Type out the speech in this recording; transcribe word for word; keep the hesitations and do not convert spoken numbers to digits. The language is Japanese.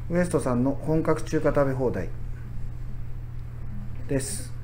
ウエストさんの本格中華食べ放題です。